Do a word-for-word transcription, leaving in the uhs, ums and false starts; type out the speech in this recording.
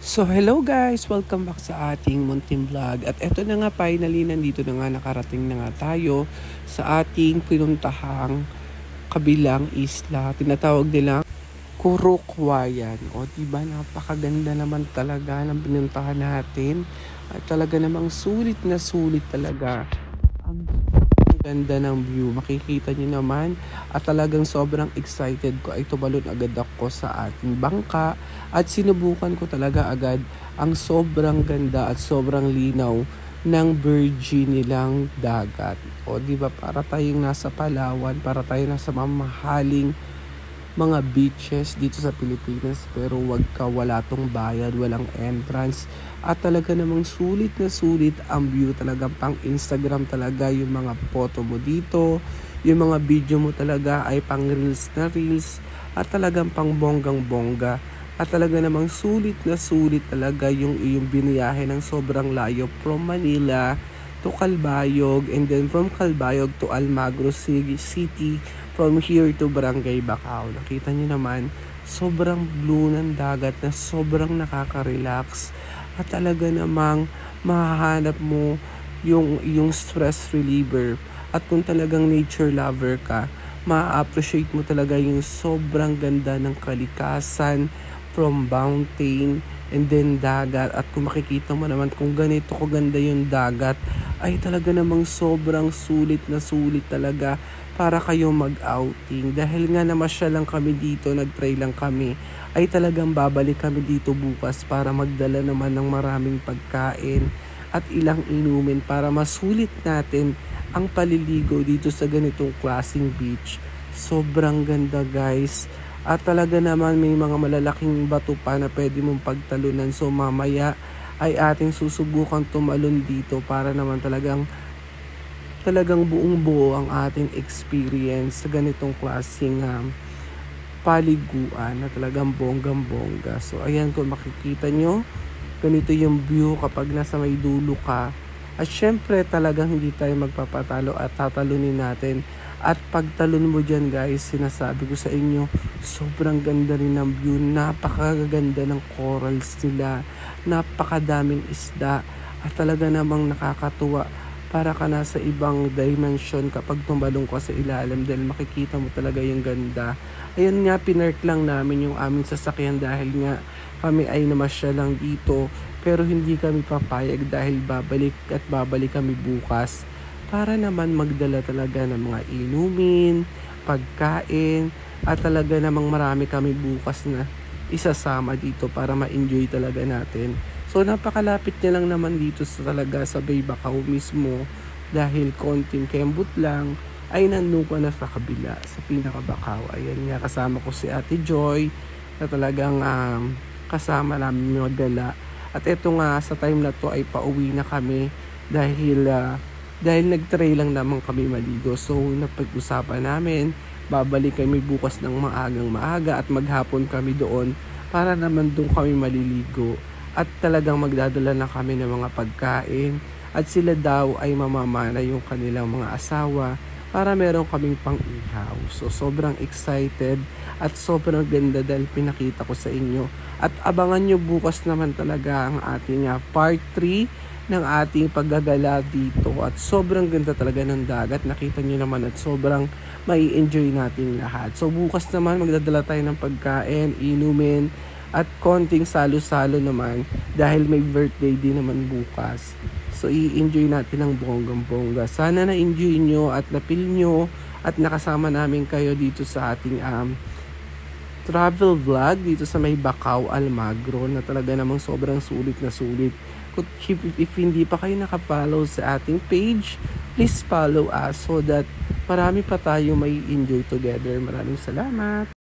So hello guys! Welcome back sa ating munting vlog. At eto na nga, finally nandito na nga, nakarating na nga tayo sa ating pinuntahang kabilang isla. Tinatawag nilang Kurukwayan. O diba, napakaganda naman talaga ng pinuntahan natin. At talaga namang sulit na sulit talaga ang ganda ng view. Makikita nyo naman at talagang sobrang excited ko ay tumalon agad ako sa ating bangka at sinubukan ko talaga agad ang sobrang ganda at sobrang linaw ng virgin nilang dagat. O di ba, para tayong nasa Palawan, para tayong nasa mamahaling mga beaches dito sa Pilipinas, pero wag ka, wala tong bayad, walang entrance, at talaga namang sulit na sulit ang view. Talagang pang Instagram talaga yung mga photo mo dito, yung mga video mo talaga ay pang reels na reels, at talagang pang bonggang bongga. At talaga namang sulit na sulit talaga yung iyong biniyahe ng sobrang layo from Manila to Calbayog, and then from Calbayog to Almagro City, from here to Barangay Bacau. Nakita niyo naman, sobrang blue ng dagat na sobrang nakaka-relax. At talaga namang mahahanap mo yung, yung stress reliever. At kung talagang nature lover ka, ma-appreciate mo talaga yung sobrang ganda ng kalikasan from mountain and then dagat. At kung makikita mo naman kung ganito kaganda yung dagat, ay talaga namang sobrang sulit na sulit talaga para kayo mag-outing. Dahil nga namasyal lang kami dito, nag-try lang kami, ay talagang babalik kami dito bukas para magdala naman ng maraming pagkain at ilang inumin para masulit natin ang paliligo dito sa ganitong klaseng beach. Sobrang ganda guys. At talaga naman may mga malalaking bato pa na pwede mong pagtalunan. So mamaya ay ating susubukan tumalon dito para naman talagang talagang buong buo ang ating experience sa ganitong klaseng um, paliguan na talagang bonggang bongga. So ayan, kung makikita nyo, ganito yung view kapag nasa may dulo ka. At syempre talagang hindi tayo magpapatalo at tatalunin natin. At pagtalon mo dyan guys, sinasabi ko sa inyo, sobrang ganda rin ng view. Napakaganda ng corals nila, napakadaming isda, at talaga namang nakakatuwa. Para ka nasa ibang dimension kapag tumalong ka sa ilalim dahil makikita mo talaga yung ganda. Ayan nga, pinark lang namin yung aming sasakyan dahil nga kami ay namasya lang dito, pero hindi kami papayag dahil babalik at babalik kami bukas para naman magdala talaga ng mga inumin, pagkain, at talaga namang marami kami bukas na isasama dito para ma-enjoy talaga natin. So napakalapit niya lang naman dito sa talaga sa Bay Bacau mismo, dahil konting kembot lang ay nandun ka na sa kabila, sa pinaka Bacau. Ayan nga, kasama ko si Ate Joy na talagang um, kasama namin magdala. At eto nga, sa time na to ay pauwi na kami dahil uh, dahil nag-try lang naman kami maligo. So napag-usapan namin, babalik kami bukas ng maagang maaga at maghapon kami doon para naman doon kami maliligo. At talagang magdadala na kami ng mga pagkain at sila daw ay mamamana yung kanilang mga asawa para meron kaming pang-ihaw. So sobrang excited at sobrang ganda dahil pinakita ko sa inyo. At abangan nyo bukas naman talaga ang ating uh, part three ng ating paggagala dito. At sobrang ganda talaga ng dagat. Nakita nyo naman at sobrang mai-enjoy natin lahat. So bukas naman magdadala tayo ng pagkain, inumin, at konting salo-salo naman dahil may birthday din naman bukas. So i-enjoy natin ang bonggang-bongga. Sana na-enjoy nyo at na-feel nyo at nakasama namin kayo dito sa ating um, travel vlog dito sa may Bacau, Almagro, na talaga namang sobrang sulit na sulit. If, if hindi pa kayo nakafollow sa ating page, please follow us so that marami pa tayo may enjoy together. Maraming salamat!